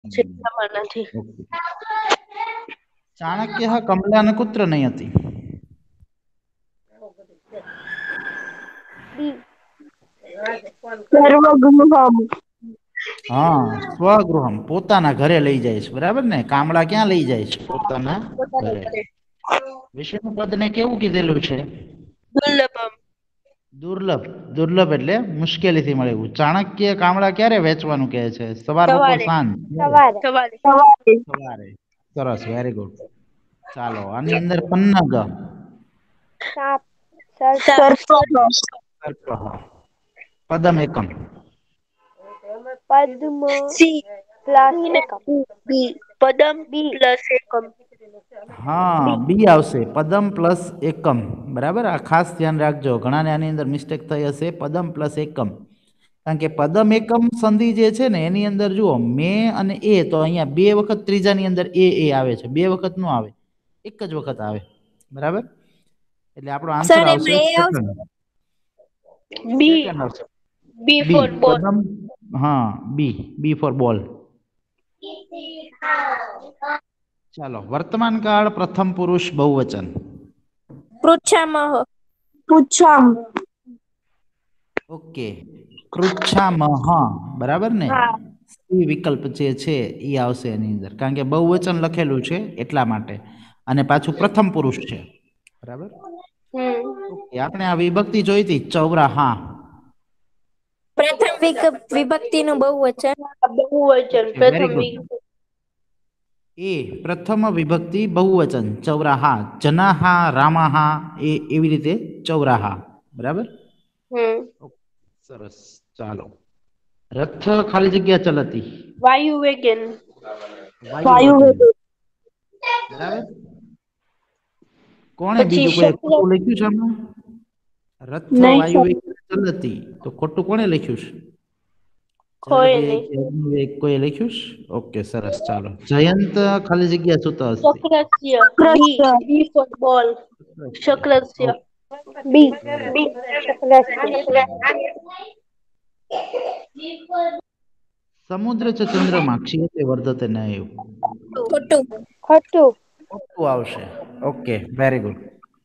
ખબર નથી. ઓકે. ચાણક્ય કમલા ન કુત્ર નયતિ. સર્વગૃહમ. હા, સ્વગૃહમ પોતાના ઘરે લઈ જાય છે, બરાબર ને? કામળા ક્યાં લઈ જાય છે? પોતાના ઘરે. વિષ્ણુ પદ ને કેવું કીધેલું છે? દુર્લભમ. દુર્લભ. દુર્લભ એટલે મુશ્કેલીથી મળે એવું. ચાણક્ય કામળા ક્યારે વેચવાનું કહે છે? સવાર, બપોર, સવારે સાંજ? સવારે. સવારે સવારે. સવારે. સરસ, વેરી ગુડ. ચાલો, આની અંદર પન્નગ. સાપ. સાપ સર્પ. સર્પઃ. પદમ એકમ. પદ્મ સી પ્લસ એકમ. બી પદમ બી. પ્લસ એકમ. હા, બી. બી આવશે. પદમ પ્લસ એકમ. બરાબર, આ ખાસ ધ્યાન રાખજો. ઘણાને આની અંદર મિસ્ટેક થઈ હશે. પદમ પ્લસ એકમ. કારણ કે પદમ એકમ સંધિ જે છે ને, એની અંદર જુઓ મે અને એ, તો અહીંયા બે વખત ત્રીજાની અંદર એ આવે છે. બે વખત નો આવે, એક જ વખત આવે. બરાબર, એટલે આપણો આન્સર સર આવશે એમાં એ આવશે સેકન્ડ. બી સેકન્ડ આવશે બી બી. ફોર બોલ. પદમ. હા, બી. બી ફોર બોલ. ચાલો, વર્તમાન કાળ પ્રથમ પુરુષ બહુવચન. પૃચ્છામહ. પૂછામ. ઓકે, પૃચ્છામહ. બરાબર ને? હા. સી વિકલ્પ જે છે એ આવશે એની અંદર, કારણ કે બહુવચન લખેલું છે એટલા માટે. અને પાછું પ્રથમ પુરુષ છે. બરાબર. ઓકે, આપણે આ વિભક્તિ જોઈ હતી, ચૌરાહા. પ્રથમ વિભક્તિ નું બહુવચન. બહુવચન ઓકે, વેરી પ્રથમ ગુડ. એ પ્રથમ વિભક્તિ બહુવચન ચૌરાહા. જનાહા, રામાહા, એ એવી રીતે ચૌરાહા. બરાબર. સરસ. ચાલો, રથ ખાલી જગ્યા ચલતી. વાયુ વેગન. વાયુ વેગેન. બરાબર. કોણે પછી બીજું કોઈ શબ્દ ખોટું લખ્યું છે આમાં? રથ નહીં વાયુ સર. વેગેન ચલતી, તો ખોટું કોણે લખ્યું છે? જળ કોઈ વેગ, નહીં. અગ્નિ વેગ કોઈ લખ્યું છે? ઓકે, સરસ. ચાલો, જયંત ખાલી જગ્યા સુત હસ્તી. શક્રસ્ય. બી શુક્રસ્ય. B for ball. શક્રસ્ય. Okay, B. Very B. શુક્રસ્ય. સમુદ્ર ચ ચંદ્રમા ક્ષીયતે વર્ધતે ન એવું. ખોટું. ખોટું. ખોટું આવશે. Okay, very good.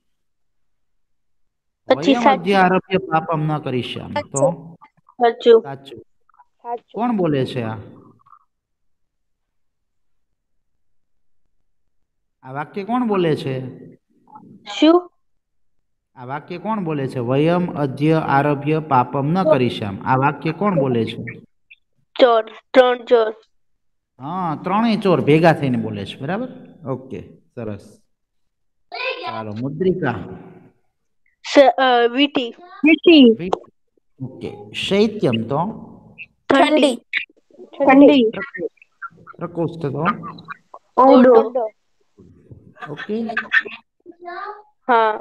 પછી વયમ અધ્ય સાચું. આરભ્ય પાપમ ન કરીશ્યામ, તો સાચું. સાચું. સાચું. કોણ બોલે છે આ? આ વાક્ય કોણ બોલે છે? શું? આ વાક્ય કોણ બોલે છે? વયમ અધ્ય આરભ્ય પાપમ ન કરીશ્યામ. આ વાક્ય કોણ બોલે છે? ચોર. ત્રણ ચોર. હા, ત્રણેય ચોર ભેગા થઈને બોલે છે. બરાબર. ઓકે, સરસ. ચાલો, મુદ્રિકા. વીટી. વીટી. ઓકે, શૈત્યમ તો ઠંડી. ઠંડી. પ્રકોષ્ઠ તો ઓરડો. ઓકે. હા.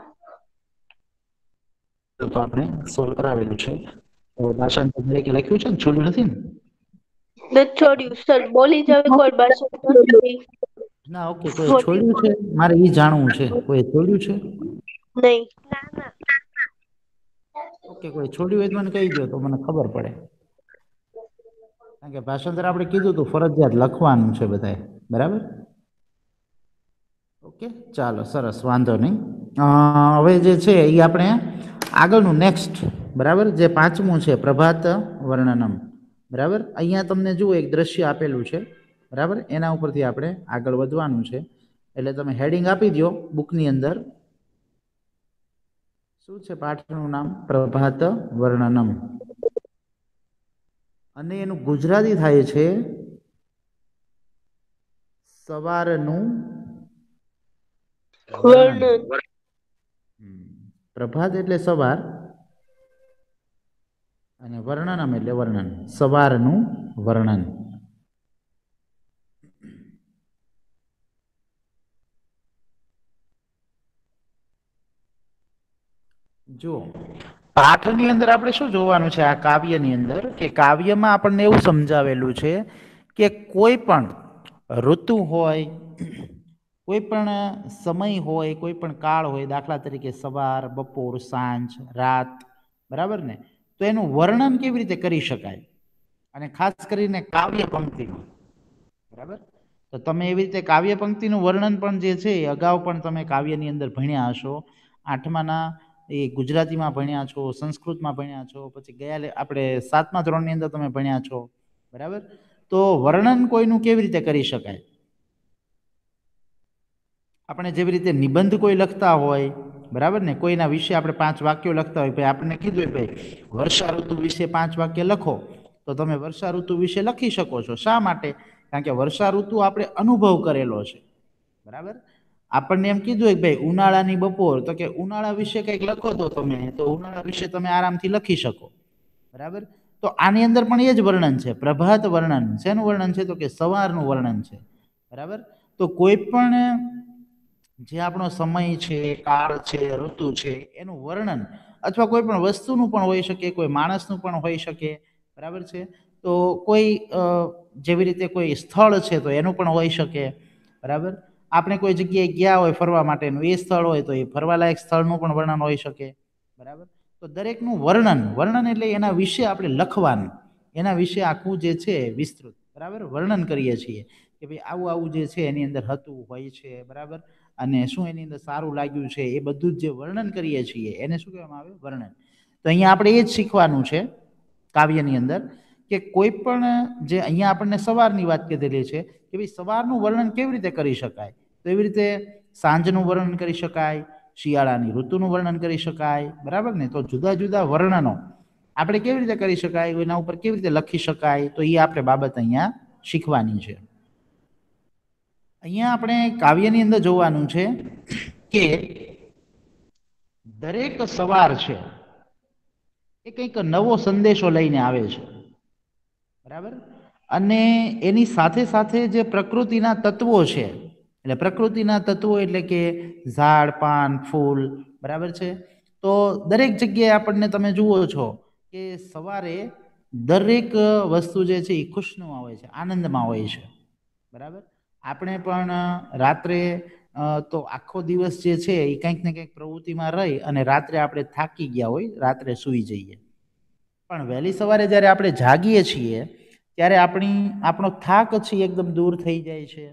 તો આપણે સોલ્વ કરાવેલું છે. તો ભાષાંતર તરીકે લખ્યું છે ને, છોડ્યું નથી ને? નથી છોડ્યું સર, બોલી જાવ કોઈ ભાષા નથી. ના, ઓકે. કોઈ છોડ્યું છે? મારે એ જાણવું છે. કોઈ છોડ્યું છે? નહીં. ઓકે, કોઈ છોડ્યું હોય તો મને કહી દો, તો મને ખબર પડે. કારણ કે ભાષાંતર આપણે કીધું હતું ફરજિયાત લખવાનું છે બધાએ. બરાબર. ઓકે, ચાલો, સરસ. વાંધો નહીં. હવે જે છે એ આપણે આગળનું નેક્સ્ટ, બરાબર, જે પાંચમું છે, પ્રભાત વર્ણનમ. બરાબર. અહીંયા તમને જુઓ એક દ્રશ્ય આપેલું છે. બરાબર, એના ઉપરથી આપણે આગળ વધવાનું છે. એટલે તમે હેડિંગ આપી દો બુકની અંદર. શું છે પાઠનું નામ? પ્રભાત વર્ણનમ. અને એનું ગુજરાતી થાય છે સવારનું વર્ણન. પ્રભાત એટલે સવાર, અને વર્ણનમ એટલે વર્ણન. સવારનું વર્ણન. જુઓ, પાઠની અંદર આપણે શું જોવાનું છે? આ કાવ્યની અંદર કે કાવ્યમાં આપણને એવું સમજાવેલું છે કે કોઈ પણ ઋતુ હોય, કોઈ પણ સમય હોય, કોઈ પણ કાળ હોય, દાખલા તરીકે સવાર, બપોર, સાંજ, રાત. બરાબર ને? તો એનું વર્ણન કેવી રીતે કરી શકાય? અને ખાસ કરીને કાવ્ય પંક્તિ. બરાબર. તો તમે એવી રીતે કાવ્ય પંક્તિનું વર્ણન પણ જે છે એ અગાઉ પણ તમે કાવ્યની અંદર ભણ્યા હશો. 8માના એ ગુજરાતીમાં ભણ્યા છો, સંસ્કૃતમાં ભણ્યા છો, પછી ગયા આપણે 7મા ધોરણની અંદર તમે ભણ્યા છો, બરાબર. તો વર્ણન કોઈનું કેવી રીતે કરી શકાય? આપણે જેવી રીતે નિબંધ કોઈ લખતા હોય, બરાબર ને, કોઈના વિશે આપણે 5 વાક્યો લખતા હોય, ભાઈ આપણને કીધું ભાઈ વર્ષા ઋતુ વિશે 5 વાક્ય લખો, તો તમે વર્ષા ઋતુ વિશે લખી શકો છો. શા માટે? કારણ કે વર્ષા ઋતુ આપણે અનુભવ કરેલો છે, બરાબર. આપણને એમ કીધું હોય ભાઈ ઉનાળાની બપોર, તો કે ઉનાળા વિશે કંઈક લખો તો તમે, તો ઉનાળા વિશે તમે આરામથી લખી શકો, બરાબર. તો આની અંદર પણ એ જ વર્ણન છે, પ્રભાત વર્ણન. શેનું વર્ણન છે? તો કે સવારનું વર્ણન છે, બરાબર. તો કોઈ પણ જે આપણો સમય છે, કાળ છે, ઋતુ છે, એનું વર્ણન અથવા કોઈ પણ વસ્તુનું પણ હોઈ શકે, કોઈ માણસનું પણ હોઈ શકે, બરાબર છે. તો કોઈ જેવી રીતે કોઈ સ્થળ છે તો એનું પણ હોઈ શકે, બરાબર. આપણે કોઈ જગ્યાએ ગયા હોય ફરવા માટેનું, એ સ્થળ હોય તો એ ફરવાલાયક સ્થળનું પણ વર્ણન હોઈ શકે, બરાબર. તો દરેકનું વર્ણન એટલે એના વિશે આપણે લખવાનું, એના વિશે આખું જે છે વિસ્તૃત, બરાબર, વર્ણન કરીએ છીએ કે ભાઈ આવું આવું જે છે એની અંદર હતું, હોય છે, બરાબર. અને શું એની અંદર સારું લાગ્યું છે, એ બધું જ જે વર્ણન કરીએ છીએ એને શું કહેવામાં આવે? વર્ણન. તો અહીંયા આપણે એ જ શીખવાનું છે કાવ્યની અંદર કે કોઈ પણ જે અહીંયા આપણને સવારની વાત કીધેલી છે કે ભાઈ સવારનું વર્ણન કેવી રીતે કરી શકાય? તો એવી રીતે સાંજનું વર્ણન કરી શકાય, શિયાળાની ઋતુનું વર્ણન કરી શકાય, બરાબર ને. તો જુદા જુદા વર્ણનો આપણે કેવી રીતે કરી શકાય, એના ઉપર કેવી રીતે લખી શકાય, તો એ આપણે બાબત અહીંયા શીખવાની છે. અહીંયા આપણે કાવ્યની અંદર જોવાનું છે કે દરેક સવાર છે એ કંઈક નવો સંદેશો લઈને આવે છે, બરાબર. અને એની સાથે સાથે જે પ્રકૃતિના તત્વો છે, એટલે પ્રકૃતિના તત્વો એટલે કે ઝાડ, પાન, ફૂલ, બરાબર છે. તો દરેક જગ્યાએ આપણને તમે જુઓ છો કે સવારે દરેક વસ્તુ જે છે એ ખુશનુમા હોય છે, આનંદમાં હોય છે, બરાબર. આપણે પણ રાત્રે તો આખો દિવસ જે છે એ કંઈક ને કંઈક પ્રવૃત્તિમાં રહી અને રાત્રે આપણે થાકી ગયા હોય, રાત્રે સૂઈ જઈએ. પણ વહેલી સવારે જ્યારે આપણે જાગીએ છીએ ત્યારે આપણો થાક છે એકદમ દૂર થઈ જાય છે.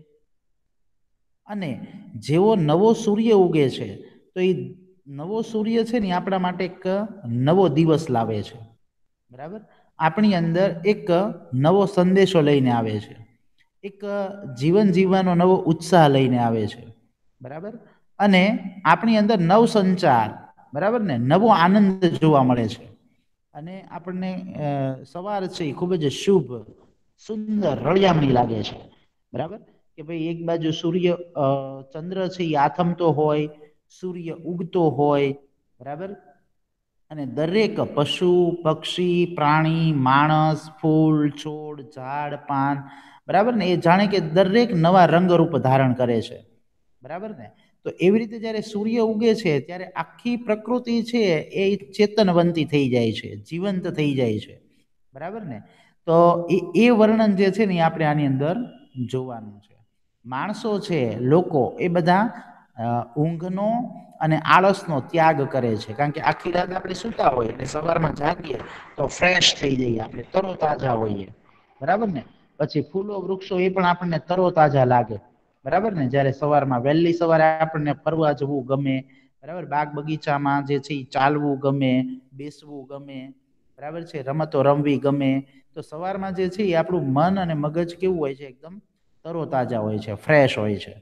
અને જેવો નવો સૂર્ય ઉગે છે તો એ નવો સૂર્ય છે ને આપણા માટે એક નવો દિવસ લાવે છે, બરાબર. આપણી અંદર એક નવો સંદેશો લઈને આવે છે, એક જીવન જીવવાનો નવો ઉત્સાહ લઈને આવે છે, બરાબર. અને આપણી અંદર નવ સંચાર, બરાબર ને, નવો આનંદ જોવા મળે છે. અને આપણને સવાર છે એ ખૂબ જ શુભ, સુંદર, રળિયામણી લાગે છે, બરાબર. કે ભાઈ એક બાજુ સૂર્ય ચંદ્ર છે એ આથમતો હોય, સૂર્ય ઉગતો હોય, બરાબર. અને દરેક પશુ, પક્ષી, પ્રાણી, માણસ, ફૂલ, છોડ, ઝાડ, પાન, બરાબર ને, એ જાણે કે દરેક નવા રંગરૂપ ધારણ કરે છે, બરાબર ને. તો એવી રીતે જ્યારે સૂર્ય ઉગે છે ત્યારે આખી પ્રકૃતિ છે એ ચેતનવંતી થઈ જાય છે, જીવંત થઈ જાય છે, બરાબર ને. તો એ વર્ણન જે છે ને એ આપણે આની અંદર જોવાનું છે. માણસો છે, લોકો, એ બધા ઊંઘનો અને આળસનો ત્યાગ કરે છે, કારણ કે આખી રાત આપણે સૂતા હોઈએ એટલે સવારમાં જાગીએ તો ફ્રેશ થઈ જઈએ, આપણે તરોતાજા હોઈએ, બરાબર ને. પછી ફૂલો, વૃક્ષો એ પણ આપણને તરોતાજા લાગે, બરાબર ને. જ્યારે સવારમાં વહેલી સવારે આપણને ફરવા જવું ગમે, બરાબર, બાગ બગીચામાં જે છે એ ચાલવું ગમે, બેસવું ગમે, બરાબર છે, રમતો રમવી ગમે. તો સવારમાં જે છે એ આપણું મન અને મગજ કેવું હોય છે? એકદમ તરોતાજા હોય છે, ફ્રેશ હોય છે.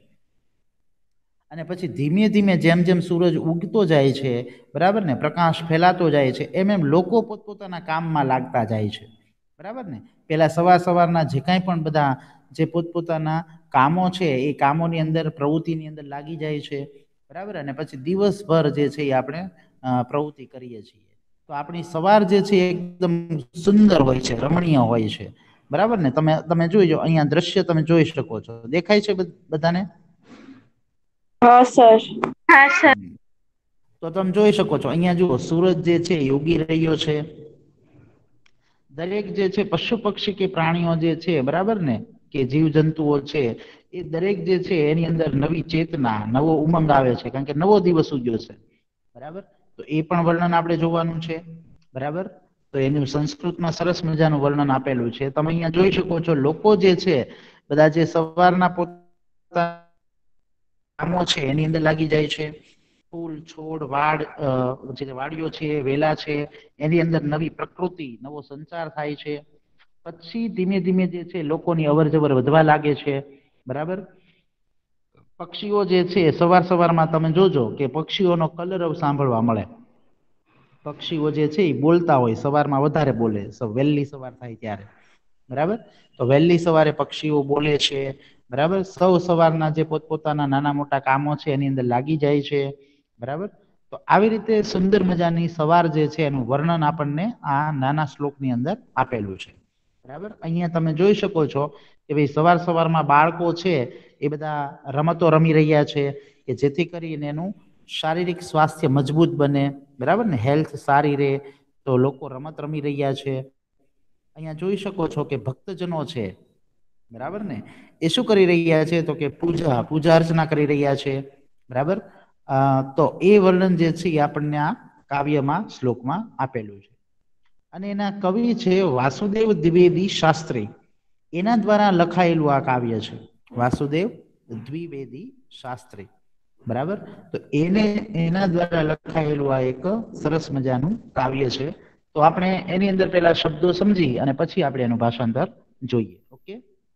અને પછી ધીમે ધીમે જેમ જેમ સૂરજ ઉગતો જાય છે, બરાબર ને, પ્રકાશ ફેલાતો જાય છે, એમ એમ લોકો પોતપોતાના કામમાં લાગતા જાય છે, બરાબર ને. પેલા સવારના જે કાંઈ પણ બધા જે પોતપોતાના કામો છે એ કામોની અંદર, પ્રવૃત્તિની અંદર લાગી જાય છે, બરાબર. અને પછી દિવસભર જે છે એ આપણે પ્રવૃત્તિ કરીએ છીએ. તો આપણી સવાર જે છે એકદમ સુંદર હોય છે, રમણીય હોય છે, બરાબર ને. તમે જોઈજો, અહીંયા દ્રશ્ય તમે જોઈ શકો છો, દેખાય છે બધાને? હા સર. હા સર. તો તમે જોઈ શકો છો, અહીંયા જુઓ, સૂરજ જે છે એ ઉગી રહ્યો છે. દરેક જે છે પશુ પક્ષી કે પ્રાણીઓ જે છે, બરાબર ને, કે જીવ જંતુઓ છે, એ દરેક જે છે એની અંદર નવી ચેતના, નવો ઉમંગ આવે છે, કારણ કે નવો દિવસ ઉગ્યો છે, બરાબર. તો એ પણ વર્ણન આપણે જોવાનું છે, બરાબર. તો એનું સંસ્કૃતમાં સરસ મજાનું વર્ણન આપેલું છે, તમે અહીંયા જોઈ શકો છો. લોકો જે છે, બધા જે સવારના પોતાના કામો છે એની અંદર લાગી જાય છે. ફૂલ છોડ વાડ જે વાડીઓ છે વેલા છે એની અંદર નવી પ્રકૃતિ નવો સંચાર થાય છે. પછી ધીમે ધીમે જે છે લોકોની અવર જવર વધવા લાગે છે. બરાબર. પક્ષીઓ જે છે સવાર સવારમાં તમે જોજો કે પક્ષીઓનો કલરવ સાંભળવા મળે. પક્ષીઓ જે છે એ બોલતા હોય સવારમાં વધારે બોલે વહેલી સવાર થાય ત્યારે. બરાબર. તો વહેલી સવારે પક્ષીઓ બોલે છે. બરાબર. સૌ સવારના જે પોતપોતાના નાના મોટા કામો છે એની અંદર લાગી જાય છે. બરાબર. તો આવી રીતે સુંદર મજાની સવાર જે છે એનું વર્ણન આપણને આ નાના શ્લોકની અંદર આપેલું છે. બરાબર. અહીંયા તમે જોઈ શકો છો કે ભાઈ સવાર સવારમાં બાળકો છે એ બધા રમતો રમી રહ્યા છે કે જેથી કરીને એનું શારીરિક સ્વાસ્થ્ય મજબૂત બને. બરાબર ને, હેલ્થ સારી રહે. તો લોકો રમત રમી રહ્યા છે. અહીંયા જોઈ શકો છો કે ભક્તજનો છે. બરાબર ને, એ શું કરી રહ્યા છે તો કે પૂજા અર્ચના કરી રહ્યા છે. બરાબર. તો એ વર્ણન જે છે એ આપણને આ કાવ્યમાં શ્લોકમાં આપેલું છે. અને એના કવિ છે વાસુદેવ દ્વિવેદી શાસ્ત્રી. એના દ્વારા લખાયેલું આ કાવ્ય છે. વાસુદેવ દ્વિવેદી શાસ્ત્રી. બરાબર. તો એના દ્વારા લખાયેલું આ એક સરસ મજાનું કાવ્ય છે. તો આપણે એની અંદર પેલા શબ્દો સમજી અને પછી આપણે એનું ભાષાંતર જોઈએ. ઓકે.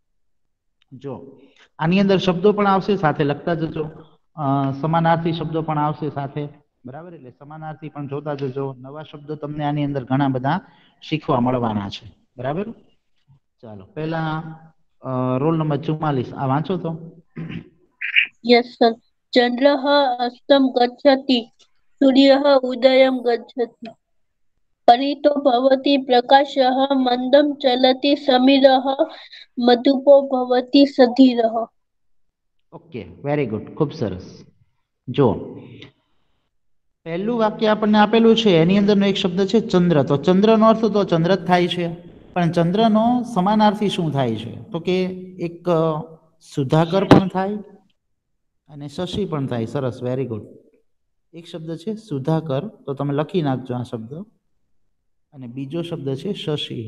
જો આની અંદર શબ્દો પણ આવશે સાથે લખતા જજો. સમાનાર્થી શબ્દો પણ આવશે સાથે. બરાબર. એટલે સમાનાર્થી પણ જોતા જજો. નવા શબ્દો તમને આની અંદર ઘણા બધા શીખવા મળવાના છે. બરાબર. ચાલો પહેલા રોલ નંબર 44 આ વાંચો તો. Yes sir. ચંદ્રઃ અસ્તમ ગચ્છતિ, સૂર્યઃ ઉદયમ ગચ્છતિ, પરિતો ભવતિ પ્રકાશઃ, મંદમ ચલતિ સમીરઃ, મધુપો ભવતિ સધીરઃ. Okay, very good. ખૂબ સરસ. જો પહેલું વાક્ય આપણને આપેલું છે એની અંદરનો એક શબ્દ છે ચંદ્ર. તો ચંદ્રનો અર્થ તો ચંદ્ર જ થાય છે. પણ ચંદ્રનો સમાનાર્થી શું થાય છે તો કે એક સુધાકર પણ થાય અને શશી પણ થાય. સરસ, વેરી ગુડ. એક શબ્દ છે સુધાકર, તો તમે લખી નાખજો આ શબ્દ. અને બીજો શબ્દ છે શશી.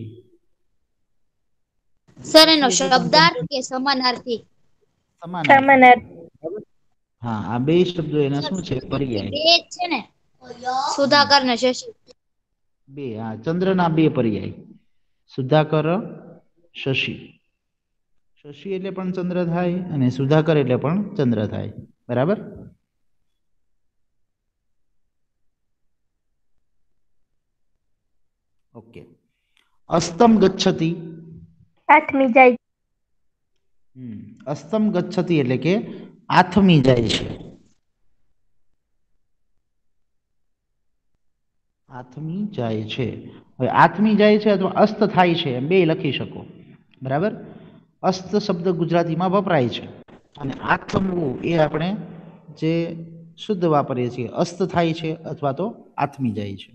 સર એનો શબ્દાર્થ કે સમાનાર્થી? સમાનાર્થી. હા, આ બે શબ્દો એના શું છે? પર્યાય. બે જ છે ને, સુધાકર ને શશી. બે. હા, ચંદ્રના બે પર્યાય, સુધાકર શશી. શશી એટલે પણ ચંદ્ર થાય અને સુધાકર એટલે પણ ચંદ્ર થાય. બરાબર. ઓકે. અસ્તમ ગચ્છતિ, આથમી જાય. અસ્તમ ગચ્છતિ એટલે કે આથમી જાય છે. આથમી જાય છે. હવે આથમી જાય છે અથવા અસ્ત થાય છે એમ બે લખી શકો. બરાબર. અસ્ત શબ્દ ગુજરાતીમાં વપરાય છે અને આથમવું એ આપણે જે શુદ્ધ વાપરીએ છીએ. અસ્ત થાય છે અથવા તો આથમી જાય છે.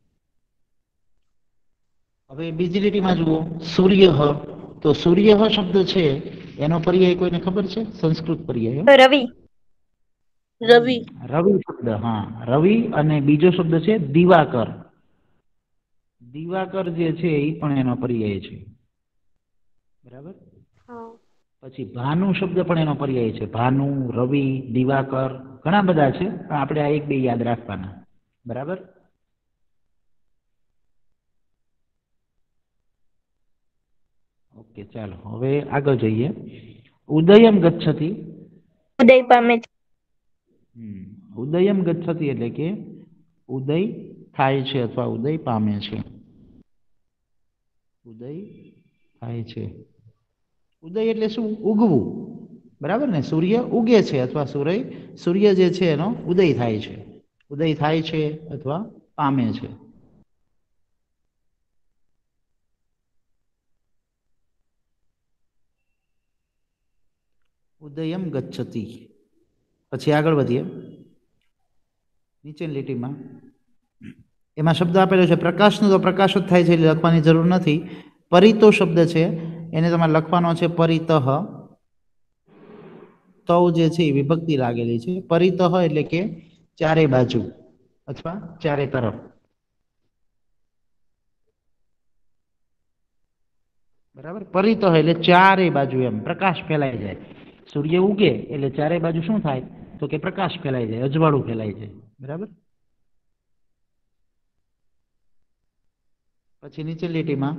હવે બીજી લીટીમાં જુઓ, સૂર્ય. તો સૂર્ય શબ્દ છે એનો પર્યાય કોઈને ખબર છે? સંસ્કૃત પર્યાય રવિ. રવિ. રવિ શબ્દ. હા, રવિ. અને બીજો શબ્દ છે દિવાકર. દિવાકર જે છે એ પણ એનો પર્યાય છે. બરાબર. પછી ભાનુ શબ્દ પણ એનો પર્યાય છે. ભાનુ, રવિ, દિવાકર ઘણા બધા છે, પણ આપણે આ એક બે યાદ રાખવાના. બરાબર. ઓકે, ચાલો હવે આગળ જઈએ. ઉદયમ ગચ્છતિ, ઉદય પામે છે. ઉદયમ ગચ્છતિ એટલે કે ઉદય થાય છે અથવા ઉદય પામે છે. ઉદય થાય છે. ઉદય એટલે શું? ઉગવું. બરાબર ને, સૂર્ય ઉગે છે અથવા સૂર્ય જે છે એનો ઉદય થાય છે. ઉદય થાય છે અથવા પામે છે. ઉદયમ ગચ્છતિ. પછી આગળ વધીએ. નીચેની લીટીમાં એમાં શબ્દ આપેલો છે પ્રકાશનો, તો પ્રકાશ જ થાય છે એટલે લખવાની જરૂર નથી. પરિતો શબ્દ છે એને તમારે લખવાનો છે પરિતઃ. તવ જે છે એ વિભક્તિ લાગેલી છે. પરિતઃ એટલે કે ચારે બાજુ અથવા ચારે તરફ. બરાબર. પરિતઃ એટલે ચારે બાજુ એમ પ્રકાશ ફેલાઈ જાય. સૂર્ય ઉગે એટલે ચારે બાજુ શું થાય તો કે પ્રકાશ ફેલાઈ જાય, અજવાળું ફેલાઈ જાય. બરાબર. પછી નીચે લીટીમાં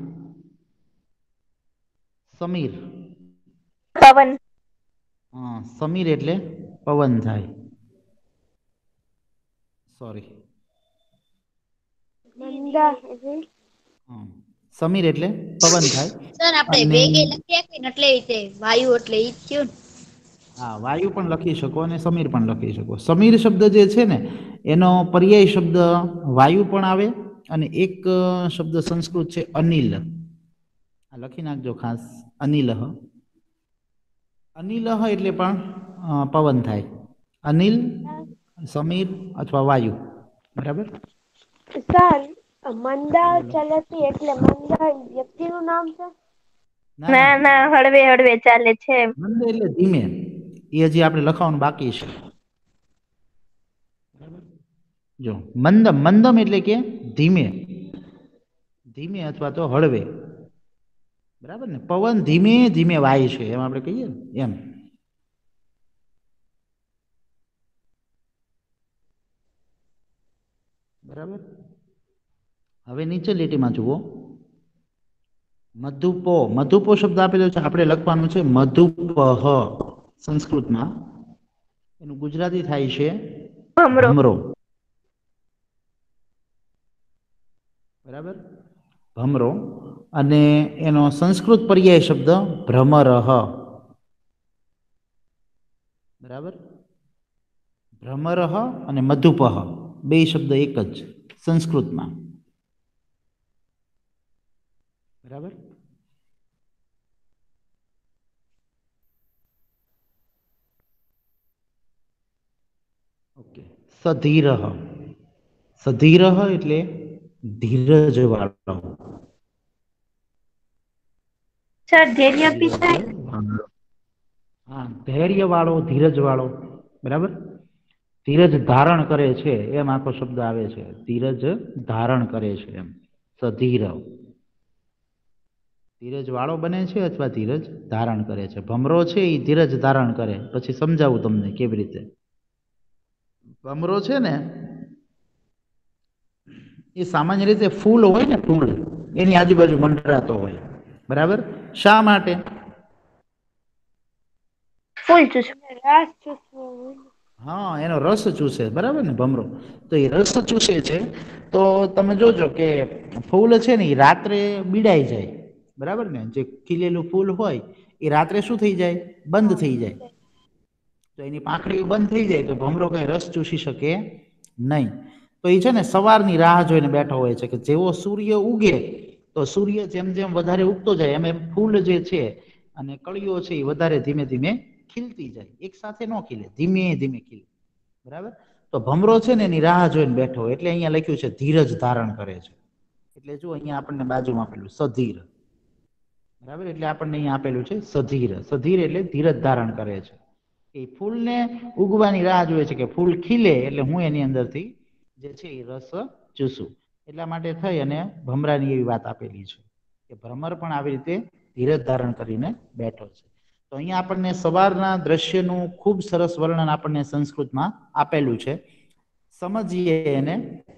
સમીર. પવન. હા, સમીર એટલે પવન થાય. સોરી, મંદા. સમીર એટલે પવન થાય. સર આપણે અને વેગે લખીએ કે એટલે રીતે વાયુ એટલે ઈ જ થયું ને. હા, વાયુ પણ લખી શકો અને સમીર પણ લખી શકો. સમીર શબ્દ જે છે ને એનો પર્યાય શબ્દ વાયુ પણ આવે અને એક શબ્દ સંસ્કૃત છે અનિલ. આ લખી નાખજો ખાસ, અનિલ. અનિલ એટલે પણ પવન થાય. અનિલ, સમીર અથવા વાયુ. બરાબર. સર, મંદા ચલતી એટલે મંદા વ્યક્તિનું નામ છે? ના ના, હળવે હળવે ચાલે છે. મંદ એટલે ધીમે. એ હજી આપણે લખવાનું બાકી છે. જો મંદમ, મંદમ એટલે કે ધીમે, ધીમે અથવા તો હળવે. બરાબર ને. પવન ધીમે ધીમે વાય છે એમ આપણે કહીએ ને એમ. બરાબર. હવે નીચે લીટીમાં જુઓ, મધુપો. મધુપો શબ્દ આપેલો છે, આપણે લખવાનું છે મધુપહ સંસ્કૃતમાં. એનું ગુજરાતી થાય છે ભમરો. બરાબર, ભમરો. અને એનો સંસ્કૃત પર્યાય શબ્દ ભ્રમરહ. બરાબર. ભ્રમરહ અને મધુપહ બે શબ્દ એક જ સંસ્કૃતમાં. બરાબર. ઓકે. સધીરહ. સધીરહ એટલે ધીરજ વાળો. સર, ધૈર્ય સધીર પીછાય. એટલે હા, ધૈર્ય વાળો, ધીરજ વાળો. બરાબર. ધીરજ ધારણ કરે છે એમ આખો શબ્દ આવે છે. ધીરજ ધારણ કરે છે એમ. સધીર. ધીરજ વાળો બને છે અથવા ધીરજ ધારણ કરે છે. ભમરો છે એ ધીરજ ધારણ કરે. પછી સમજાવું તમને કેવી રીતે. ભમરો છે ને એ સામાન્ય રીતે ફૂલ હોય ને, ફૂલ એની આજુબાજુ મંડરાતો હોય. બરાબર. શા માટે? ફૂલ ચૂસવું. હા, એનો રસ ચૂસે. બરાબર ને. ભમરો તો એ રસ ચૂસે છે. તો તમે જોજો કે ફૂલ છે ને એ રાત્રે બીડાઈ જાય. બરાબર ને. જે ખીલેલું ફૂલ હોય એ રાત્રે શું થઈ જાય? બંધ થઈ જાય. તો એની પાંખડીઓ બંધ થઈ જાય તો ભમરો કઈ રસ ચૂસી શકે નહીં. તો એ છે ને સવારની રાહ જોઈને બેઠો હોય છે કે જેવો સૂર્ય ઉગે તો સૂર્ય જેમ જેમ વધારે ઉગતો જાય એમ એમ ફૂલ જે છે અને કળીઓ છે એ વધારે ધીમે ધીમે ખીલતી જાય. એક સાથે ન ખીલે, ધીમે ધીમે ખીલે. બરાબર. તો ભમરો છે ને એની રાહ જોઈને બેઠો હોય એટલે અહીંયા લખ્યું છે ધીરજ ધારણ કરે છે. એટલે જો અહીંયા આપણને બાજુમાં આપેલું સધીર. બરાબર. એટલે આપણને અહીંયા આપેલું છે સધીર. સધીર એટલે ધીરજ ધારણ કરે છે. એ ફૂલને ઉગવાની રાહ જોવે છે કે ફૂલ ખીલે એટલે હું એની અંદરથી જે છે એ રસ ચૂસું. એટલા માટે થઈ અને ભમરાની એવી વાત આપેલી છે કે ભ્રમર પણ આવી રીતે ધીરજ ધારણ કરીને બેઠો છે. તો અહીંયા આપણને સવારના દ્રશ્યનું ખૂબ સરસ વર્ણન આપણને સંસ્કૃતમાં આપેલું છે. સમજીએ એને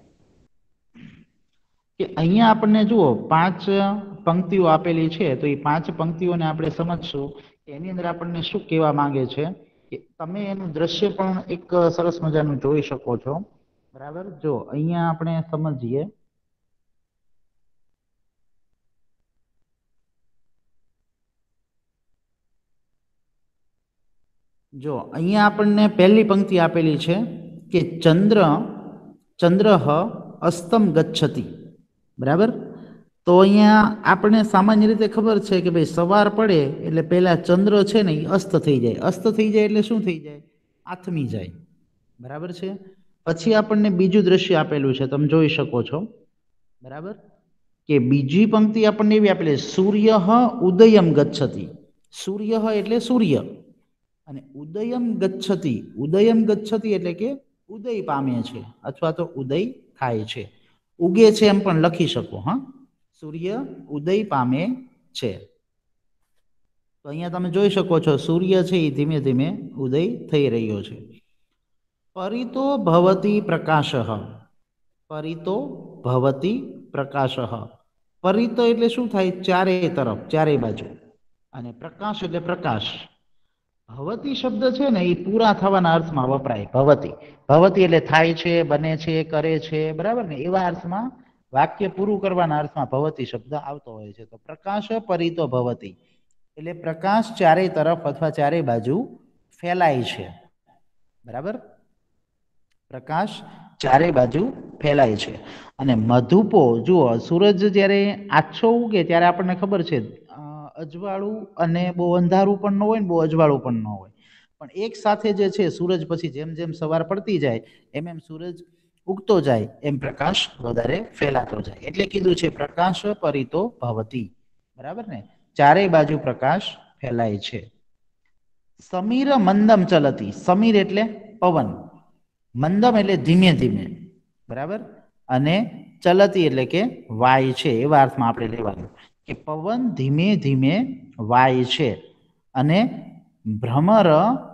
કે અહીંયા આપણને જુઓ 5 પંક્તિઓ આપેલી છે તો એ 5 પંક્તિઓને આપણે સમજશું એની અંદર આપણને શું કહેવા માંગે છે કે તમે એનું દ્રશ્ય પણ એક સરસ મજાનું જોઈ શકો છો. બરાબર. જો અહીંયા આપણે સમજીએ જો અહીંયા આપણને પહેલી પંક્તિ આપેલી છે કે ચંદ્રઃ અસ્તમ ગચ્છતિ. બરાબર. તો અહીંયા આપણે સામાન્ય રીતે ખબર છે કે ભાઈ સવાર પડે એટલે પેલા ચંદ્ર છે ને એ અસ્ત થઈ જાય. અસ્ત થઈ જાય એટલે શું થઈ જાય? આથમી જાય. બરાબર છે. પછી આપણને બીજું દ્રશ્ય આપેલું છે, તમે જોઈ શકો છો. બરાબર. કે બીજી પંક્તિ આપણને એવી આપેલી છે સૂર્યઃ ઉદયમ ગચ્છતિ. સૂર્ય એટલે સૂર્ય અને ઉદયમ ગચ્છતિ. ઉદયમ ગચ્છતિ એટલે કે ઉદય પામે છે અથવા તો ઉદય થાય છે. ઉગે છે એમ પણ લખી શકો. હા, સૂર્ય ઉદય પામે છે. તો અહીંયા તમે જોઈ શકો છો સૂર્ય છે એ ધીમે ધીમે ઉદય થઈ રહ્યો છે. પરિતો ભવતી પ્રકાશઃ, પરિતો ભવતી પ્રકાશઃ. પરિતો એટલે શું થાય? ચારે તરફ, ચારે બાજુ. અને પ્રકાશ એટલે પ્રકાશ. ભવતી શબ્દ છે ને એ પૂરા થવાના અર્થમાં વપરાય. ભવતી, ભવતી એટલે થાય છે, બને છે, કરે છે, બરાબર ને? એવા અર્થમાં, વાક્ય પૂરું કરવાના અર્થમાં ભવતી શબ્દ આવતો હોય છે. તો પ્રકાશ પરિતો ભવતી એટલે પ્રકાશ ચારે તરફ અથવા ચારે બાજુ ફેલાય છે, બરાબર? પ્રકાશ ચારે બાજુ ફેલાય છે. અને મધુપો, જુઓ, સૂરજ જ્યારે આછો ઉગે ત્યારે આપણને ખબર છે અજવાળું અને બહુ અંધારું પણ ન હોય ને બહુ અજવાળું પણ ન હોય, પણ એક સાથે જે છે સૂરજ પછી જેમ જેમ સવાર પડતી જાય એમ એમ સૂરજ ઉગતો જાય એમ પ્રકાશ વધારે ફેલાતો જાય. એટલે કીધું છે પ્રકાશ પરિતો ભવતી, બરાબર ને? ચારે બાજુ પ્રકાશ ફેલાય છે. સમીર મંદમ ચલતી, સમીર એટલે પવન, મંદમ એટલે ધીમે ધીમે, બરાબર? અને ચલતી એટલે કે વાય છે, એવા અર્થમાં આપણે લેવાનું કે પવન ધીમે ધીમે વાય છે. અને ભ્રમર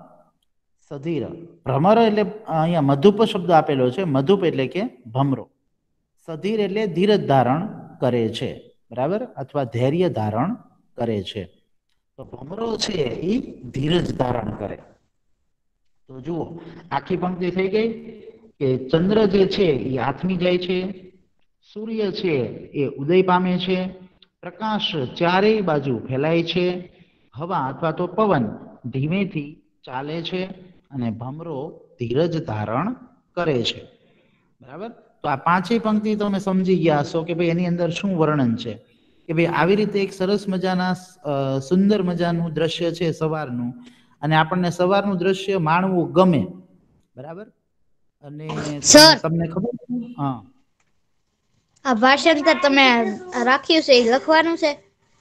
સધીર, ભ્રમર એટલે અહીંયા મધુપ શબ્દ આપેલો છે, મધુપ એટલે કે ભમરો. સધીર એટલે ધીરજ ધારણ કરે છે, બરાબર? અથવા ધૈર્ય ધારણ કરે છે. તો ભમરો છે એ ધીરજ ધારણ કરે. તો જુઓ, આખી પંક્તિ થઈ ગઈ કે ચંદ્ર જે છે એ આથમી જાય છે, સૂર્ય છે એ ઉદય પામે છે, પ્રકાશ ચારેય બાજુ ફેલાય છે, હવા અથવા તો પવન ધીમેથી ચાલે છે, અને ભમરો ધીરજ ધારણ કરે છે, બરાબર? તો આ પાંચેય પંક્તિ તમે સમજી ગયા હશો કે ભાઈ એની અંદર શું વર્ણન છે. કે ભાઈ આવી રીતે એક સરસ મજાના સુંદર મજાનું દ્રશ્ય છે સવારનું, અને આપણને સવારનું દ્રશ્ય માણવું ગમે, બરાબર? અને સર તમને ખબર છે? હા. આ ભાષાંતર તમે રાખ્યું છે એ લખવાનું છે?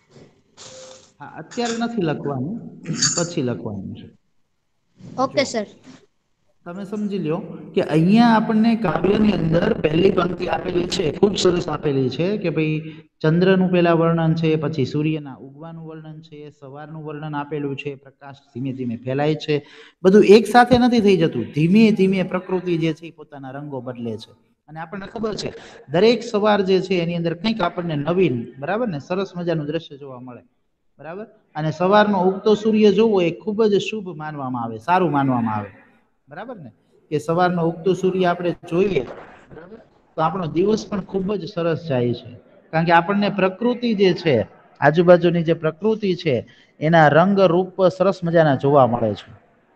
હા, અત્યારે નથી લખવાનું, પછી લખવાનું છે. જો ઓકે સર. તમે સમજી લ્યો કે અહીંયા આપણને કાવ્યની અંદર પહેલી પંક્તિ આપેલી છે, ખૂબ સરસ આપેલી છે કે ભાઈ ચંદ્રનું પેલા વર્ણન છે, પછી સૂર્યના ઉગવાનું વર્ણન છે, સવારનું વર્ણન આપેલું છે, પ્રકાશ ધીમે ધીમે ફેલાય છે. બધું એક સાથે નથી થઈ જતું, ધીમે ધીમે પ્રકૃતિ જે છે એ પોતાના રંગો બદલે છે. અને આપણને ખબર છે દરેક સવાર જે છે એની અંદર કંઈક આપણને નવીન, બરાબર ને, સરસ મજાનું દ્રશ્ય જોવા મળે, બરાબર? અને સવારનો ઉગતો સૂર્ય જોવો એ ખૂબ જ શુભ માનવામાં આવે, સારું માનવામાં આવે, બરાબર ને? કે સવારનો ઉગતો સૂર્ય આપણે જોઈએ, બરાબર, તો આપણો દિવસ પણ ખૂબ જ સરસ જાય છે. કારણ કે આપણને પ્રકૃતિ જે છે, આજુબાજુની જે પ્રકૃતિ છે એના રંગ રૂપ સરસ મજાના જોવા મળે છે.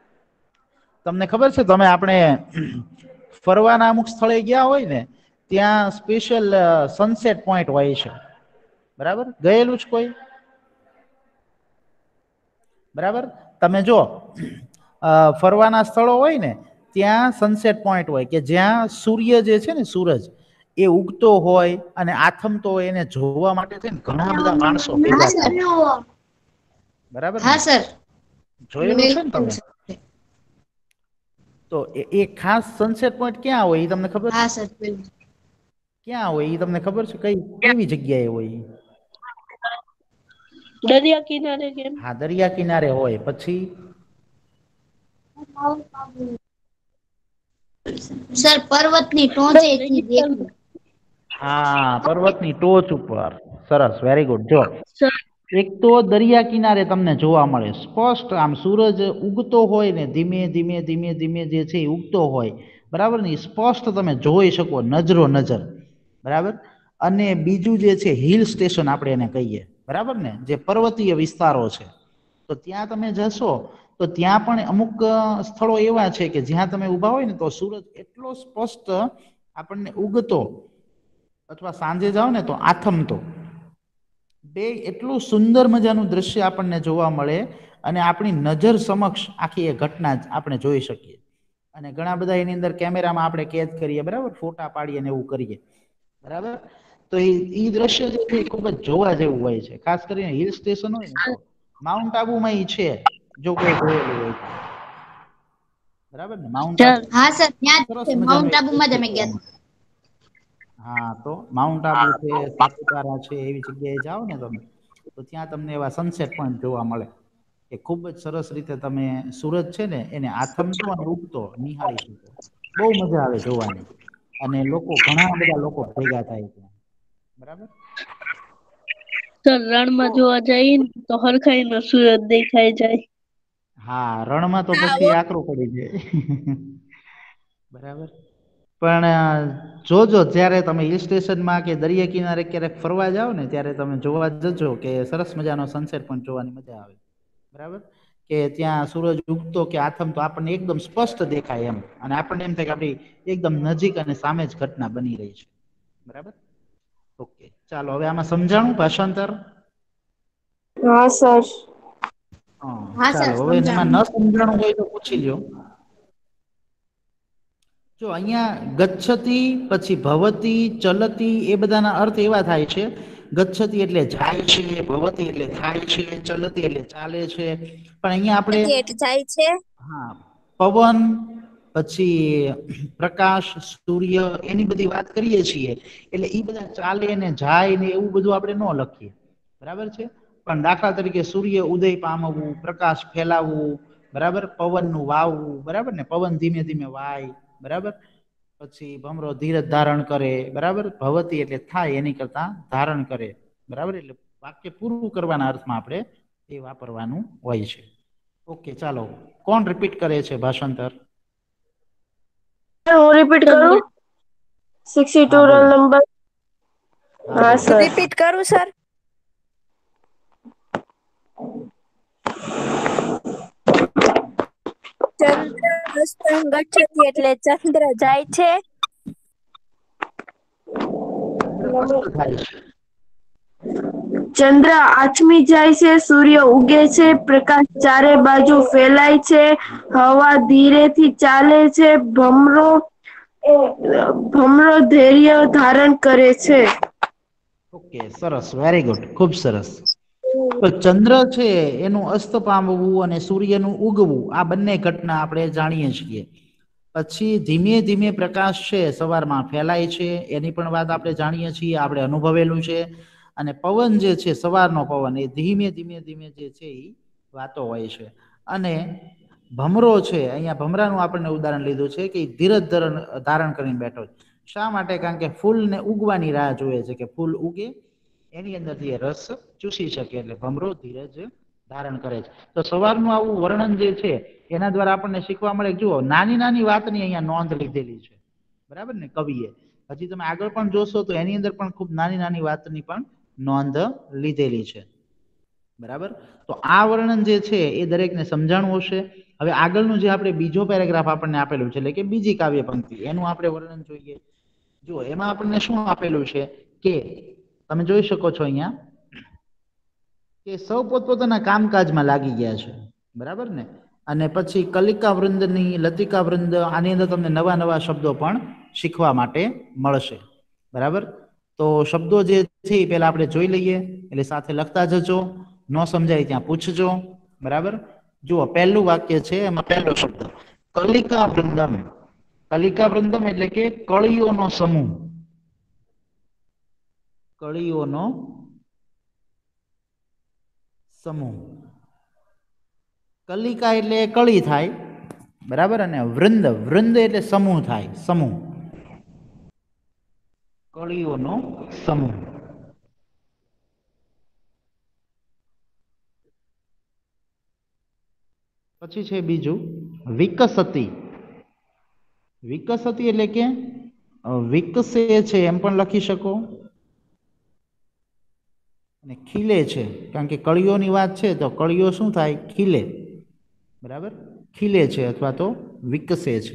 તમને ખબર છે, તમે આપણે ફરવાના અમુક સ્થળે ગયા હોય ને ત્યાં સ્પેશિયલ સનસેટ પોઈન્ટ હોય છે, બરાબર? ગયેલું જ કોઈ? બરાબર, તમે જો ફરવાના સ્થળો હોય ને ત્યાં સનસેટ પોઈન્ટ હોય કે જ્યાં સૂર્ય જે છે ને, સૂરજ એ ઉગતો હોય અને આથમતો હોય, એને જોવા માટે છે ને ઘણા બધા માણસો હા ભેગા સર. થાય, બરાબર ને? હા સર. જોયેલું છે ને તમે? તો એ ખાસ સનસેટ પોઈન્ટ ક્યાં હોય એ તમને ખબર છે? હા સર. ક્યાં હોય એ તમને ખબર છે? કઈ કેવી જગ્યાએ હોય? દરિયા કિનારે કેમ? હા, દરિયા કિનારે હોય. પછી સર પર્વતની ટોચે થી દેખવું. હા, પર્વતની ટોચ ઉપર. સરસ, વેરી ગુડ. જો સર એક તો દરિયા કિનારે તમને જોવા મળે સ્પષ્ટ, આમ સૂરજ ઉગતો હોય ને ધીમે ધીમે ધીમે ધીમે જે છે એ ઉગતો હોય, બરાબર ને? સ્પષ્ટ તમે જોઈ શકો, નજરો નજર, બરાબર? અને બીજું જે છે હિલ સ્ટેશન આપણે એને કહીએ, બરાબર ને? જે પર્વતીય વિસ્તારો છે, તો ત્યાં તમે જશો તો ત્યાં પણ અમુક સ્થળો એવા છે કે જ્યાં તમે ઉભા હોય ને તો સૂરજ એટલો સ્પષ્ટ આપણને ઉગતો, અથવા સાંજે જાઓ ને તો આથમતો, બે એટલું સુંદર મજાનું દ્રશ્ય આપણને જોવા મળે, અને આપણી નજર સમક્ષ આખી એ ઘટના આપણે જોઈ શકીએ. અને ઘણા બધા એની અંદર કેમેરામાં આપણે કેદ કરીએ, બરાબર? ફોટા પાડીએ ને એવું કરીએ, બરાબર? તો એ દ્રશ્ય જે છે એ ખૂબ જ જોવા જેવું હોય છે, ખાસ કરીને હિલ સ્ટેશન હોય ને તો. માઉન્ટ આબુમાં ઈ છે, જો કોઈ જોયેલું હોય તો. બરાબર ને? માઉન્ટ આબુ હા સર, ત્યાં જ સરસ છે. મજાનું માઉન્ટ એક આબુમાં જ દ્રશ્ય અમે જોવા ગયા મળે. હા, તો માઉન્ટ આબુ છે, સાપુતારા છે, એવી જગ્યાએ જાઓ ને તમે તો ત્યાં તમને એવા સનસેટ પોઈન્ટ જોવા મળે. કે ખૂબ જ સરસ રીતે તમે સૂરજ છે ને એને આથમતો અને ઉગતો નિહાળી શકો. બહુ મજા આવે જોવાની અને લોકો ઘણા બધા લોકો ભેગા થાય છે. બરાબર. સર રણમાં જોવા જઈએ ને તો હરખાઈ નો સુરત દેખાઈ જાય. હા રણમાં તો પછી આકરું પડી જાય. બરાબર. પણ જોજો જ્યારે તમે હિલ સ્ટેશનમાં કે દરિયા કિનારે ક્યારેક ફરવા જાવ ને ત્યારે તમે જોવા જજો કે સરસ મજાનો સનસેટ પણ જોવાની મજા આવે. બરાબર. કે ત્યાં સૂરજ ઉગતો કે આથમતો આપણને એકદમ સ્પષ્ટ દેખાય એમ અને આપણને એમ થાય કે આપડી એકદમ નજીક અને સામે જ ઘટના બની રહી છે. બરાબર. ઓકે ચાલો હવે આમાં સમજાણું ભાષાંતર. હા સર. હા સર ચાલો હવે એમાં સમજાણું. ન સમજાણું હોય તો પૂછી લ્યો. જો અહિયાં ગચ્છતી પછી ભવતી ચલતી એ બધાના અર્થ એવા થાય છે. ગચ્છતી એટલે જાય છે, ભવતી એટલે થાય છે, ચલતી એટલે ચાલે છે. પણ અહિયાં આપણે જાય છે. હા પવન પછી પ્રકાશ સૂર્ય એની બધી વાત કરીએ છીએ. એટલે ઈ બધા ચાલે ને જાય ને એવું બધું આપણે ન લખીએ. બરાબર છે પણ દાખલા તરીકે સૂર્ય ઉદય પામવું પ્રકાશ ફેલાવવું. બરાબર પવન નું વાવવું બરાબર ને પવન ધીમે ધીમે વાય બરાબર. પછી ભમરો ધીરજ ધારણ કરે બરાબર ભવતી એટલે થાય એની કરતા ધારણ કરે. બરાબર એટલે વાક્ય પૂરું કરવાના અર્થમાં આપણે એ વાપરવાનું હોય છે. ઓકે ચાલો કોણ રિપીટ કરે છે ભાષાંતર. હું રિપીટ કરું 62 હા રોલ બોલો નંબર. હા બોલો સર. રિપીટ કરું સર. ચંદ્ર હસ્તં ગચ્છતિ એટલે ચંદ્ર જાય છે. ચંદ્ર અસ્ત થાય છે. ચંદ્ર આછમી જાય છે, સૂર્ય ઉગે છે, પ્રકાશ ચારે બાજુ ફેલાય છે. હવા ધીરેથી ચાલે છે, ભમરો ધૈર્ય ધારણ કરે છે. ઓકે સરસ વેરી ગુડ ખુબ સરસ. તો ચંદ્ર છે એનું અસ્ત પામવું અને સૂર્યનું ઉગવું આ બંને ઘટના આપણે જાણીએ છીએ. પછી ધીમે ધીમે પ્રકાશ છે સવારમાં ફેલાય છે એની પણ વાત આપણે જાણીએ છીએ આપણે અનુભવેલું છે. અને પવન જે છે સવારનો પવન એ ધીમે ધીમે ધીમે જે છે એ વાતો હોય છે અને ભમરો છે અહિયાં ભમરાનું આપણને ઉદાહરણ લીધું છે કે ધીરજ ધારણ કરીને બેઠો છે. શા માટે કારણ કે ફૂલ ને ઉગવાની રાહ જોએ છે કે ફૂલ ઉગે એની અંદરથી રસ ચૂસી શકે એટલે ભમરો ધીરજ ધારણ કરે છે. તો સવારનું આવું વર્ણન જે છે એના દ્વારા આપણને શીખવા મળે જુઓ નાની નાની વાતની અહિયાં નોંધ લીધેલી છે. બરાબર ને કવિએ હજી તમે આગળ પણ જોશો તો એની અંદર પણ ખુબ નાની નાની વાતની પણ નોંધ લીધેલી છે. બરાબર તો આ વર્ણન જે છે એ દરેકને સમજાણું હશે. હવે આગળનું જે આપણે બીજો પેરાગ્રાફ આપણને આપેલું છે એટલે કે બીજી કાવ્ય પંક્તિ એનું આપણે વર્ણન જોઈએ. જુઓ એમાં આપણને શું આપેલું છે કે તમે જોઈ શકો છો અહિયાં કે સૌ પોતપોતાના કામકાજમાં લાગી ગયા છે બરાબર ને અને પછી કલિકા વૃંદની લતિકા વૃંદ આની અંદર તમને નવા નવા શબ્દો પણ શીખવા માટે મળશે બરાબર. તો શબ્દો જે છે એ પેલા આપણે જોઈ લઈએ એટલે સાથે લખતા જજો. ન સમજાય ત્યાં પૂછજો બરાબર. જુઓ પહેલું વાક્ય છે એમાં પહેલો શબ્દ કલિકા વૃંદમ. કલિકા વૃંદમ એટલે કે કળીઓનો સમૂહ. કળીઓનો સમૂહ. કલિકા એટલે કળી થાય. બરાબર અને વૃંદ વૃંદ એટલે સમૂહ થાય સમૂહ. કળીઓનો સમૂહ. પછી છે બીજું વિકસતી. વિકસતી એટલે કે વિકસે છે એમ પણ લખી શકો. અને ખીલે છે કારણ કે કળીઓની વાત છે તો કળીઓ શું થાય ખીલે. બરાબર ખીલે છે અથવા તો વિકસે છે.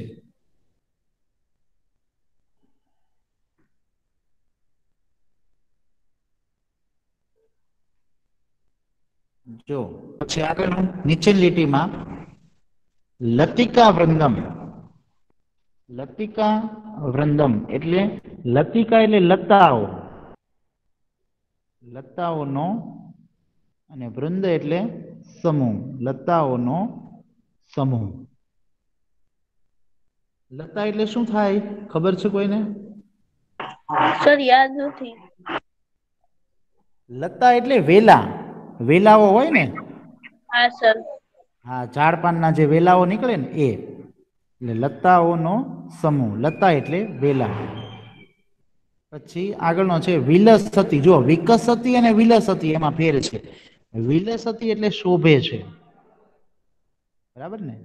જો પછી આગળ નીચેની લીટીમાં લતિકા વૃંદમ. લતિકા વૃંદમ એટલે લતિકા એટલે લતાઓ. લતાઓનો અને વૃંદ એટલે સમૂહ લતાઓનો સમૂહ. લતા એટલે શું થાય ખબર છે કોઈને. સર યાદ નથી. લતા એટલે વેલા વેલાઓ હોય ને હા સર. હા, ઝાડ પાનના જે વેલાઓ નીકળે ને એ, એટલે લતાઓનો સમૂહ. લતા એટલે વેલા. પછી આગળનો છે વિલસતી. જો વિકસતી અને વિલસતી એમાં ફેર છે. વિલસતી એટલે શોભે છે, બરાબર ને?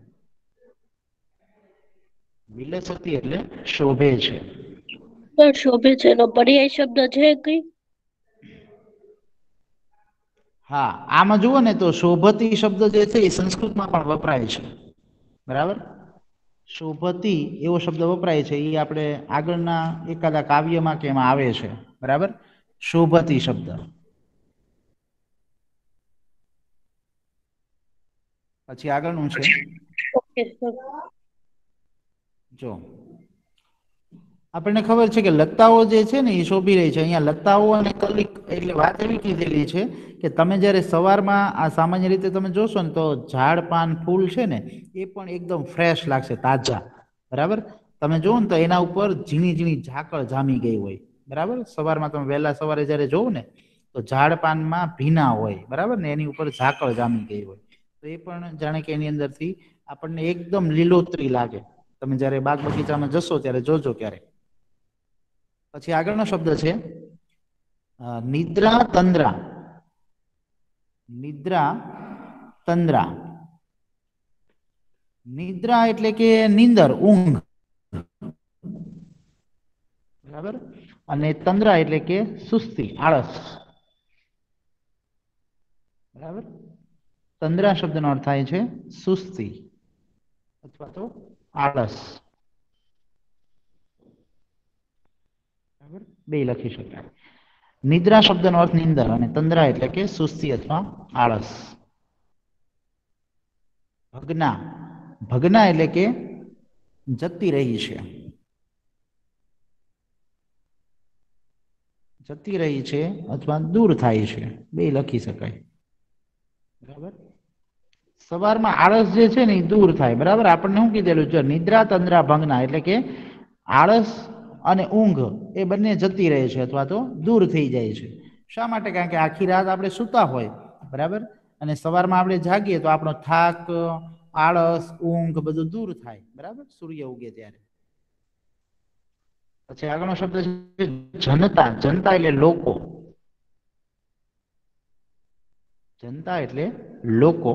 વિલસતી એટલે શોભે છે. સર શોભે છે એનો પર્યાય શબ્દ છે કઈ? હા, આમાં જુઓ ને તો શોભતી શબ્દ જે છે એ સંસ્કૃતમાં પણ વપરાય છે, બરાબર? શોભતી એવો શબ્દ વપરાય છે, એ આપણે આગળના એકાદા કાવ્યમાં કે એમાં આવે છે, બરાબર? શોભતી શબ્દ. પછી આગળનું છે, ઓકે સર. જો આપણને ખબર છે કે લતાઓ જે છે ને એ શોભી રહી છે. અહીંયા લતાઓ અને કલિક એટલે વાત એવી કીધેલી છે કે તમે જ્યારે સવારમાં આ સામાન્ય રીતે તમે જોશો ને તો ઝાડ પાન ફૂલ છે ને એ પણ એકદમ ફ્રેશ લાગશે, તાજા, બરાબર? તમે જોવો ને તો એના ઉપર ઝીણી ઝીણી ઝાકળ જામી ગઈ હોય, બરાબર? સવારમાં તમે વહેલા સવારે જ્યારે જોવો ને તો ઝાડ પાનમાં ભીના હોય, બરાબર ને? એની ઉપર ઝાકળ જામી ગઈ હોય, તો એ પણ જાણે કે એની અંદરથી આપણને એકદમ લીલોતરી લાગે. તમે જ્યારે બાગ બગીચામાં જશો ત્યારે જોજો ક્યારેક. પછી આગળનો શબ્દ છે નિદ્રા તંદ્રા. નિદ્રા તંદ્રા. નિદ્રા એટલે કે નીંદર, ઊંઘ, બરાબર? અને તંદ્રા એટલે કે સુસ્તી, આળસ, બરાબર? તંદ્રા શબ્દનો અર્થ થાય છે સુસ્તી અથવા તો આળસ, બરાબર? બે લખી શકાય. નિદ્રા શબ્દનો અર્થ નીંદર અને તંદ્રા એટલે કે સુસ્તી અથવા આળસ. ભગના. ભગના એટલે કે જતી રહી છે. જતી રહી છે અથવા દૂર થાય છે, બે લખી શકાય, બરાબર? સવારમાં આળસ જે છે ને એ દૂર થાય, બરાબર? આપણને શું કીધેલું છે? નિદ્રા તંદ્રા ભંગના એટલે કે આળસ અને ઊંઘ એ બંને જતી રહે છે અથવા તો દૂર થઈ જાય છે. શા માટે? કારણ કે આખી રાત આપણે સૂતા હોય, બરાબર? અને સવારમાં આપણે જાગીએ તો આપણો થાક, આળસ, ઊંઘ બધું દૂર થાય, બરાબર? સૂર્ય ઉગે ત્યારે. પછી આગળનો શબ્દ છે જનતા. જનતા એટલે લોકો. જનતા એટલે લોકો.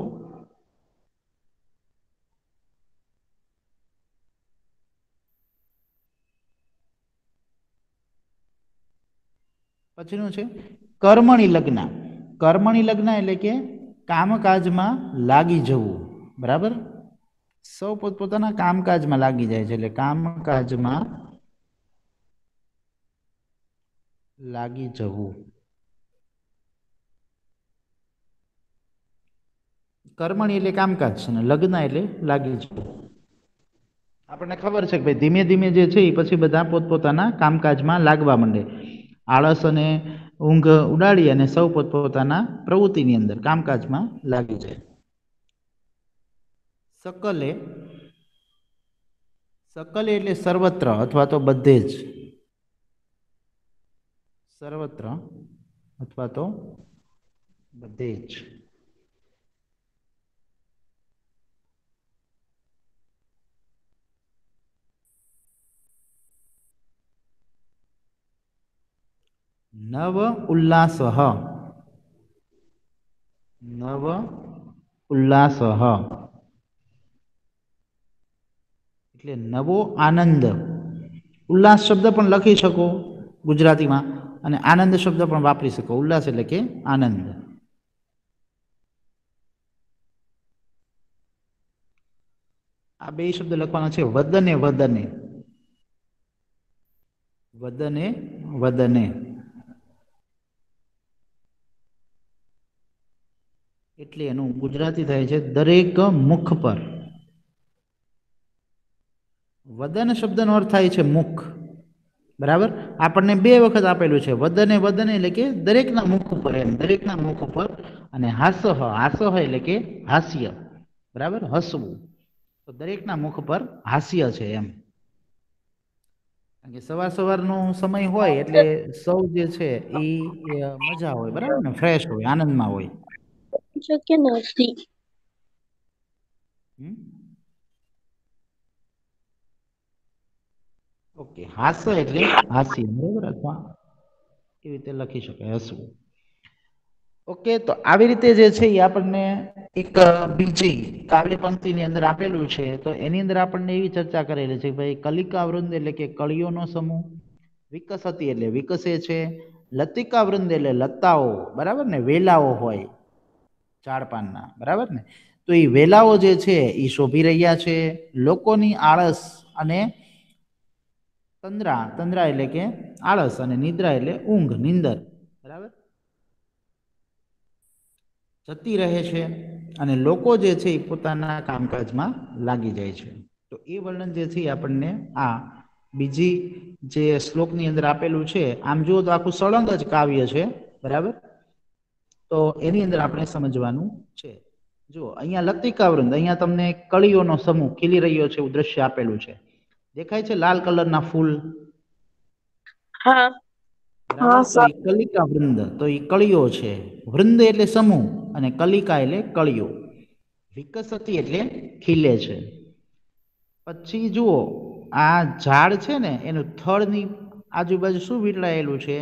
પછીનું છે કર્મણી લગ્ન. કર્મણી લગ્ન એટલે કે કામકાજમાં લાગી જવું, બરાબર? સૌ પોતપોતાના કામકાજમાં લાગી જાય છે, એટલે કામકાજમાં લાગી જવું. કર્મણી એટલે કામકાજ છે ને લગ્ન એટલે લાગી જવું. આપણને ખબર છે કે ભાઈ ધીમે ધીમે જે છે એ પછી બધા પોતપોતાના કામકાજમાં લાગવા માંડે. આળસ અને ઊંઘ ઉડાડી અને સૌ પોતપોતાના પ્રવૃત્તિની અંદર કામકાજમાં લાગી જાય. સકલે. સકલે એટલે સર્વત્ર અથવા તો બધે જ. સર્વત્ર અથવા તો બધે જ. નવ ઉલ્લાસઃ. નવ ઉલ્લાસઃ એટલે નવો આનંદ. ઉલ્લાસ શબ્દ પણ લખી શકો ગુજરાતીમાં અને આનંદ શબ્દ પણ વાપરી શકો. ઉલ્લાસ એટલે કે આનંદ. આ બે શબ્દ લખવાના છે વદને વદને. વદને વદને એટલે એનું ગુજરાતી થાય છે દરેક મુખ પર. વદન શબ્દનો અર્થ થાય છે મુખ, બરાબર? આપણને બે વખત આપેલું છે વદને વદને એટલે કે દરેકના મુખ ઉપર, એમ દરેકના મુખ ઉપર. અને હાસહ. હાસહ એટલે કે હાસ્ય, બરાબર? હસવું. તો દરેકના મુખ પર હાસ્ય છે એમ. કારણ કે સવાર સવારનો સમય હોય એટલે સૌ જે છે એ મજા હોય, બરાબર ને? ફ્રેશ હોય, આનંદમાં હોય. શક્ય નથી. ઓકે, હાસ્ય એટલે હાસ્ય, બરાબર, અથવા એવી રીતે લખી શકાય હસવું. ઓકે, તો આવી રીતે જે છે એ આપણને એક બીજી કાવ્ય પંક્તિની અંદર આપેલું છે. તો એની અંદર આપણને એવી ચર્ચા કરેલી છે કે ભાઈ કલિકા વૃંદ એટલે કે કળીઓનો સમૂહ, વિકસતી એટલે વિકસે છે, લતિકા વૃંદ એટલે લતાઓ, બરાબર ને, વેલાઓ હોય ઝાડપાનના, બરાબર ને, તો એ વેલાઓ જે છે એ શોભી રહ્યા છે. લોકોની આળસ અને તંદ્રા, તંદ્રા એટલે કે આળસ, અને નિદ્રા એટલે ઊંઘ, નિંદર, બરાબર, જતી રહે છે, અને લોકો જે છે એ પોતાના કામકાજમાં લાગી જાય છે. તો એ વર્ણન જે છે આપણને આ બીજી જે શ્લોકની અંદર આપેલું છે. આમ જુઓ તો આખું સળંગ જ કાવ્ય છે, બરાબર. તો એની અંદર આપણે સમજવાનું છે. જો અહીંયા લતિકા વૃંદ, અહીંયા તમને કળીઓનો સમૂહ ખીલી રહ્યો છે એવું દ્રશ્ય આપેલું છે. દેખાય છે લાલ કલરના ફૂલ? હા. બરાબર, તો એ કલિકા વૃંદ, તો એ કળીઓ છે. વૃંદ એટલે સમૂહ અને કલિકા એટલે કળીઓ. વિકસતી એટલે ખીલે છે. પછી જુઓ આ ઝાડ છે ને એનું થડની આજુબાજુ શું વીંટળાયેલું છે?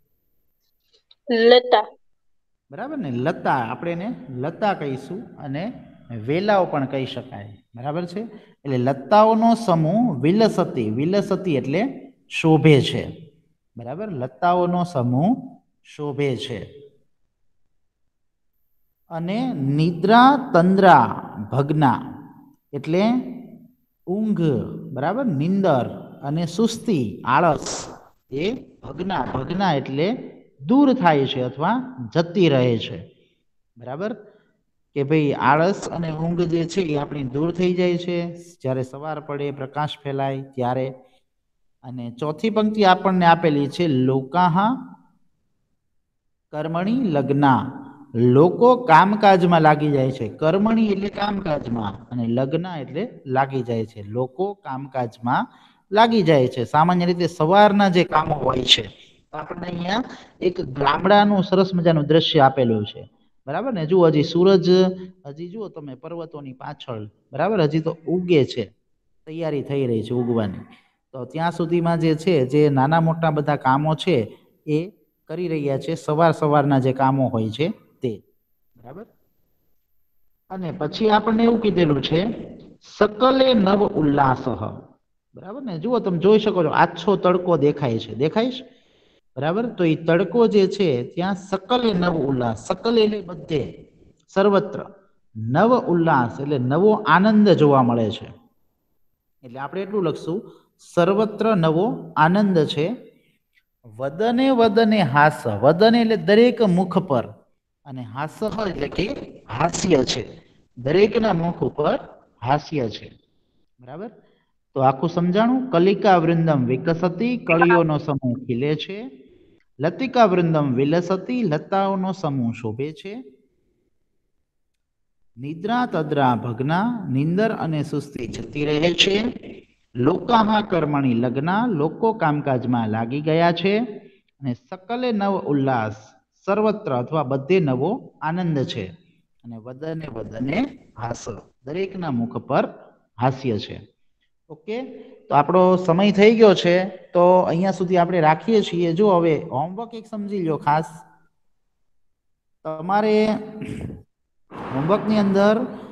લતા. બરાબર ને, લતા, આપણે એને લતા કહીશું, અને વેલાઓ પણ કહી શકાય, બરાબર છે. એટલે લતાઓનો સમૂહ વિલસતી, વિલસતી એટલે શોભે છે, બરાબર, લતાઓનો સમૂહ શોભે છે. અને નિદ્રા તંદ્રા ભગ્ના એટલે ઊંઘ, બરાબર, નિંદર, અને સુસ્તી, આળસ, એ ભગ્ના, ભગ્ના એટલે દૂર થાય છે અથવા જતી રહે છે, બરાબર. કે ભાઈ આળસ અને ઊંઘ જે છે એ આપણી દૂર થઈ જાય છે જ્યારે સવાર પડે, પ્રકાશ ફેલાય ત્યારે. અને ચોથી પંક્તિ આપણને આપેલી છે લોકાહા કર્મણી લગ્ના, લોકો કામકાજમાં લાગી જાય છે. કર્મણી એટલે કામકાજમાં, અને લગ્ન એટલે લાગી જાય છે. લોકો કામકાજમાં લાગી જાય છે. સામાન્ય રીતે સવારના જે કામો હોય છે, આપણને અહીંયા એક ગામડાનું સરસ મજાનું દ્રશ્ય આપેલું છે, બરાબર ને. જુઓ હજી સૂરજ, હજી જુઓ તમે પર્વતોની પાછળ, બરાબર, હજી તો ઉગે છે, તૈયારી થઈ રહી છે ઉગવાની. તો ત્યાં સુધીમાં જે છે, જે નાના મોટા બધા કામો છે એ કરી રહ્યા છે, સવાર સવારના જે કામો હોય છે તે, બરાબર. અને પછી આપણને એવું કીધેલું છે સકલે નવ ઉલ્લાસ, બરાબર ને. જુઓ તમે જોઈ શકો છો આછો તડકો દેખાય છે, દેખાય છે, બરાબર. તો એ તડકો જે છે ત્યાં સકલે નવ ઉલ્લાસ, સકલ એટલે બધે, સર્વત્ર, નવ ઉલ્લાસ એટલે નવો આનંદ જોવા મળે છે. એટલે આપણે એટલું લખશું, સર્વત્ર નવો આનંદ છે. વદને વદને હાસ, વદને એટલે દરેક મુખ પર, અને હાસ એટલે કે હાસ્ય છે, દરેકના મુખ ઉપર હાસ્ય છે, બરાબર. તો આખું સમજાણું. કલિકા વૃંદમ વિકસતી, કળીઓનો સમૂહ ખીલે છે. લતિકા વૃંદમ વિલસતી, લતાઓનો સમૂહ શોભે છે. નિદ્રા તદ્રા ભગ્ના, નિંદર અને સુસ્તી જતી રહે છે. લોકાહા કર્મણી લગ્ના, લોકો કામકાજમાં લાગી ગયા છે. અને સકલે નવ ઉલ્લાસ, સર્વત્ર અથવા બધે નવો આનંદ છે. અને વદને વદને હાસ, દરેકના મુખ પર હાસ્ય છે. ઓકે, તો આપણો સમય થઈ ગયો છે, તો અહીંયા સુધી આપણે રાખીએ છીએ. જો હવે હોમવર્ક એક સમજી લો ખાસ. તમારે હોમવર્કની અંદર